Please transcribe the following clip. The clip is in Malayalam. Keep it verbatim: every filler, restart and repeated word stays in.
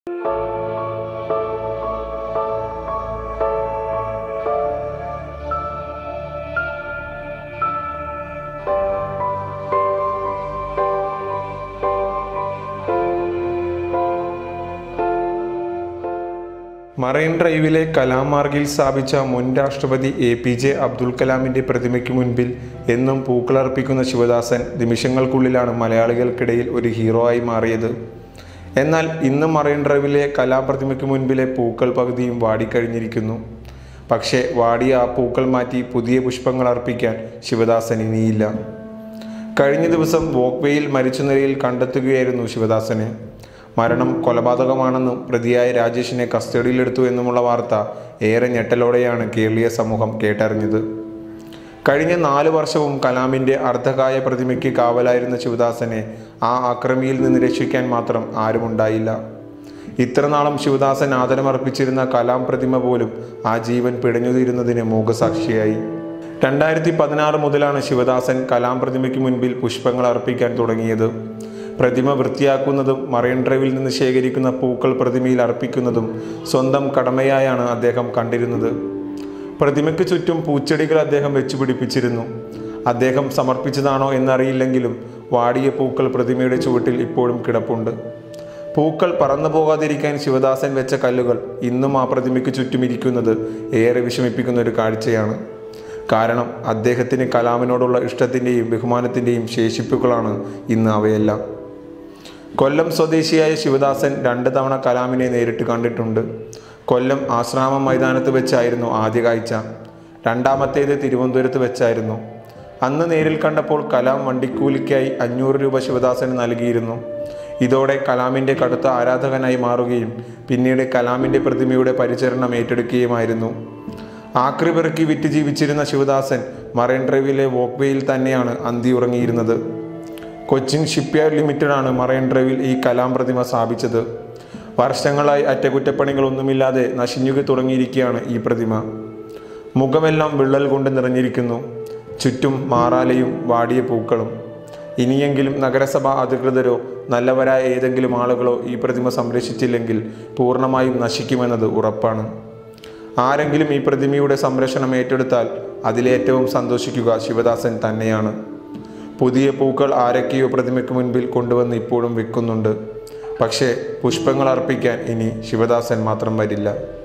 മറൈൻ ഡ്രൈവിലെ കലാം മാർഗിൽ സ്ഥാപിച്ച മുൻ രാഷ്ട്രപതി എ പി ജെ അബ്ദുൽ കലാമിൻ്റെ പ്രതിമയ്ക്ക് മുൻപിൽ എന്നും പൂക്കളർപ്പിക്കുന്ന ശിവദാസൻ നിമിഷങ്ങൾക്കുള്ളിലാണ് മലയാളികൾക്കിടയിൽ ഒരു ഹീറോ ആയി മാറിയത്. എന്നാൽ ഇന്ന് മറൈൻ ഡ്രൈവിലെ കലാം പ്രതിമയ്ക്ക് മുൻപിലെ പൂക്കൾ പകുതിയും വാടിക്കഴിഞ്ഞിരിക്കുന്നു. പക്ഷേ വാടിയ ആ പൂക്കൾ മാറ്റി പുതിയ പുഷ്പങ്ങൾ അർപ്പിക്കാൻ ശിവദാസൻ ഇനിയില്ല. കഴിഞ്ഞ ദിവസം വോക്ക്വേയിൽ മരിച്ച നിലയിൽ കണ്ടെത്തുകയായിരുന്നു ശിവദാസനെ. മരണം കൊലപാതകമാണെന്നും പ്രതിയായ രാജേഷിനെ കസ്റ്റഡിയിലെടുത്തു എന്നുമുള്ള വാർത്ത ഏറെ ഞെട്ടലോടെയാണ് കേരളീയ സമൂഹം കേട്ടറിഞ്ഞത്. കഴിഞ്ഞ നാല് വർഷവും കലാമിൻ്റെ അർദ്ധകായ പ്രതിമയ്ക്ക് കാവലായിരുന്ന ശിവദാസനെ ആ അക്രമിയിൽ നിന്ന് രക്ഷിക്കാൻ മാത്രം ആരുമുണ്ടായില്ല. ഇത്രനാളും ശിവദാസൻ ആദരമർപ്പിച്ചിരുന്ന കലാം പ്രതിമ പോലും ആ ജീവൻ പിടഞ്ഞുതീരുന്നതിന് മൂകസാക്ഷിയായി. രണ്ടായിരത്തി പതിനാറ് മുതലാണ് ശിവദാസൻ കലാം പ്രതിമയ്ക്ക് മുൻപിൽ പുഷ്പങ്ങൾ അർപ്പിക്കാൻ തുടങ്ങിയത്. പ്രതിമ വൃത്തിയാക്കുന്നതും മറൈൻ ഡ്രൈവിൽ നിന്ന് ശേഖരിക്കുന്ന പൂക്കൾ പ്രതിമയിൽ അർപ്പിക്കുന്നതും സ്വന്തം കടമയായാണ് അദ്ദേഹം കണ്ടിരുന്നത്. പ്രതിമയ്ക്ക് ചുറ്റും പൂച്ചെടികൾ അദ്ദേഹം വെച്ചുപിടിപ്പിച്ചിരുന്നു. അദ്ദേഹം സമർപ്പിച്ചതാണോ എന്നറിയില്ലെങ്കിലും വാടിയ പൂക്കൾ പ്രതിമയുടെ ചുവട്ടിൽ ഇപ്പോഴും കിടപ്പുണ്ട്. പൂക്കൾ പറന്നു പോകാതിരിക്കാൻ ശിവദാസൻ വെച്ച കല്ലുകൾ ഇന്നും ആ പ്രതിമയ്ക്ക് ചുറ്റുമിരിക്കുന്നത് ഏറെ വിഷമിപ്പിക്കുന്ന ഒരു കാഴ്ചയാണ്. കാരണം അദ്ദേഹത്തിന് കലാമിനോടുള്ള ഇഷ്ടത്തിൻ്റെയും ബഹുമാനത്തിൻ്റെയും ശേഷിപ്പുകളാണ് ഇന്ന് അവയെല്ലാം. കൊല്ലം സ്വദേശിയായ ശിവദാസൻ രണ്ട് തവണ കലാമിനെ നേരിട്ട് കണ്ടിട്ടുണ്ട്. കൊല്ലം ആശ്രാമം മൈതാനത്ത് വെച്ചായിരുന്നു ആദ്യ കാഴ്ച. രണ്ടാമത്തേത് തിരുവനന്തപുരത്ത് വെച്ചായിരുന്നു. അന്ന് നേരിൽ കണ്ടപ്പോൾ കലാം വണ്ടിക്കൂലിക്കായി അഞ്ഞൂറ് രൂപ ശിവദാസന് നൽകിയിരുന്നു. ഇതോടെ കലാമിൻ്റെ കടുത്ത ആരാധകനായി മാറുകയും പിന്നീട് കലാമിൻ്റെ പ്രതിമയുടെ പരിചരണം ഏറ്റെടുക്കുകയുമായിരുന്നു. ആക്രി പെറുക്കി വിറ്റ് ജീവിച്ചിരുന്ന ശിവദാസൻ മറൈൻ ഡ്രൈവിലെ വോക്ക്വേയിൽ തന്നെയാണ് അന്തി ഉറങ്ങിയിരുന്നത്. കൊച്ചിൻ ഷിപ്പ്യാർഡ് ലിമിറ്റഡാണ് മറൈൻ ഡ്രൈവിൽ ഈ കലാം പ്രതിമ സ്ഥാപിച്ചത്. വർഷങ്ങളായി അറ്റകുറ്റപ്പണികളൊന്നുമില്ലാതെ നശിഞ്ഞു തുടങ്ങിയിരിക്കുകയാണ് ഈ പ്രതിമ. മുഖമെല്ലാം വിള്ളൽ കൊണ്ട് നിറഞ്ഞിരിക്കുന്നു. ചുറ്റും മാറാലയും വാടിയ പൂക്കളും. ഇനിയെങ്കിലും നഗരസഭാ അധികൃതരോ നല്ലവരായ ഏതെങ്കിലും ആളുകളോ ഈ പ്രതിമ സംരക്ഷിച്ചില്ലെങ്കിൽ പൂർണ്ണമായും നശിക്കുമെന്നത് ഉറപ്പാണ്. ആരെങ്കിലും ഈ പ്രതിമയുടെ സംരക്ഷണം ഏറ്റെടുത്താൽ അതിലേറ്റവും സന്തോഷിക്കുക ശിവദാസൻ തന്നെയാണ്. പുതിയ പൂക്കൾ ആരൊക്കെയോ പ്രതിമയ്ക്ക് മുൻപിൽ കൊണ്ടുവന്ന് ഇപ്പോഴും വിൽക്കുന്നുണ്ട്. പക്ഷേ പുഷ്പങ്ങൾ അർപ്പിക്കാൻ ഇനി ശിവദാസൻ മാത്രം വരില്ല.